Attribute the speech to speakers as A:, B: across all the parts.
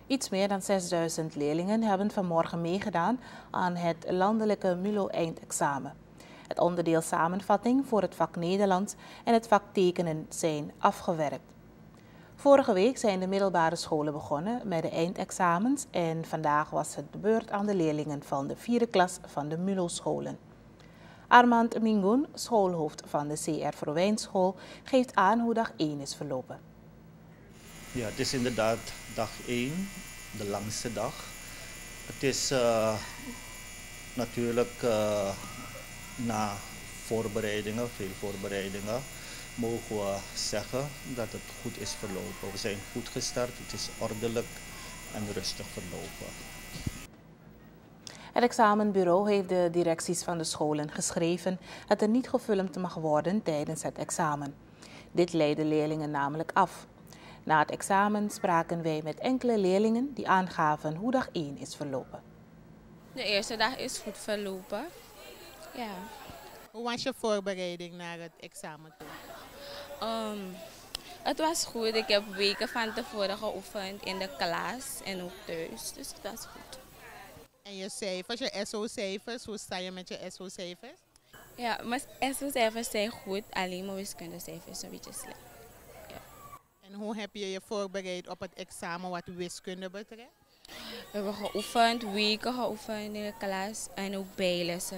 A: Iets meer dan 6000 leerlingen hebben vanmorgen meegedaan aan het landelijke MULO-eindexamen. Het onderdeel samenvatting voor het vak Nederlands en het vak tekenen zijn afgewerkt. Vorige week zijn de middelbare scholen begonnen met de eindexamens en vandaag was het de beurt aan de leerlingen van de 4e klas van de MULO-scholen. Armand Mingoen, schoolhoofd van de CR Verwijnschool, geeft aan hoe dag 1 is verlopen.
B: Ja, het is inderdaad dag 1, de langste dag. Het is natuurlijk na voorbereidingen, veel voorbereidingen, mogen we zeggen dat het goed is verlopen. We zijn goed gestart, het is ordelijk en rustig verlopen.
A: Het examenbureau heeft de directies van de scholen geschreven dat er niet gefilmd mag worden tijdens het examen. Dit leidde leerlingen namelijk af. Na het examen spraken wij met enkele leerlingen die aangaven hoe dag 1 is verlopen.
C: De eerste dag is goed verlopen. Ja.
D: Hoe was je voorbereiding naar het examen toe?
C: Het was goed. Ik heb weken van tevoren geoefend in de klas en ook thuis. Dus het was goed.
D: En je cijfers, je SO-cijfers, hoe sta je met je SO-cijfers?
C: Ja, mijn SO-cijfers zijn goed. Alleen mijn wiskundecijfers een beetje slecht. Ja.
D: En hoe heb je je voorbereid op het examen wat wiskunde betreft?
C: We hebben geoefend, weken geoefend in de klas en ook bijlessen.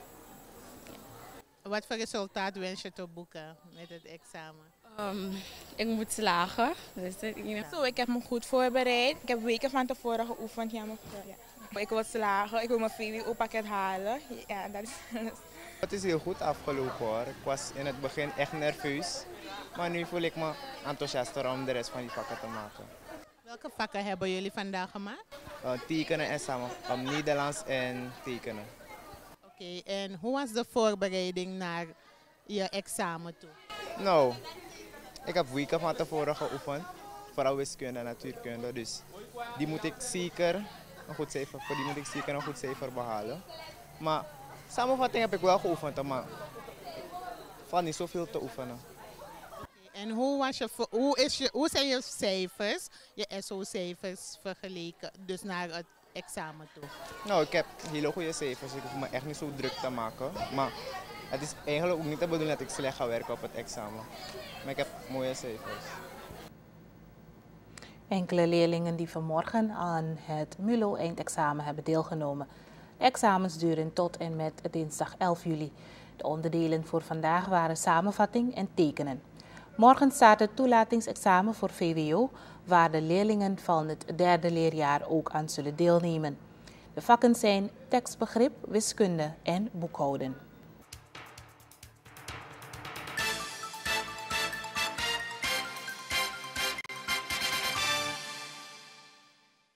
D: Wat voor resultaat wens je te boeken met het examen?
C: Ik moet slagen. Dus
E: Zo, ik heb me goed voorbereid. Ik heb weken van tevoren geoefend. Ja. Ik wil slagen, ik wil mijn VWO-pakket halen. Ja, dat is...
F: Het is heel goed afgelopen hoor. Ik was in het begin echt nerveus. Maar nu voel ik me enthousiaster om de rest van die vakken te maken.
D: Welke vakken hebben jullie vandaag gemaakt?
F: Tekenen en samen. Nederlands en tekenen.
D: Oké, en hoe was de voorbereiding naar je examen toe?
F: Nou, ik heb weken van tevoren geoefend. Vooral wiskunde en natuurkunde. Dus die moet ik zeker een goed cijfer, voor die moet ik zeker een goed cijfer behalen. Maar samenvatting heb ik wel geoefend, maar het valt niet zoveel te oefenen.
D: En hoe zijn je cijfers, je SO-cijfers vergeleken, dus naar het examen toe?
F: Nou, ik heb hele goede cijfers. Ik hoef me echt niet zo druk te maken. Maar het is eigenlijk ook niet de bedoeling dat ik slecht ga werken op het examen. Maar ik heb mooie cijfers.
A: Enkele leerlingen die vanmorgen aan het MULO-eindexamen hebben deelgenomen. De examens duren tot en met dinsdag 11 juli. De onderdelen voor vandaag waren samenvatting en tekenen. Morgen staat het toelatingsexamen voor VWO, waar de leerlingen van het 3e leerjaar ook aan zullen deelnemen. De vakken zijn tekstbegrip, wiskunde en boekhouden.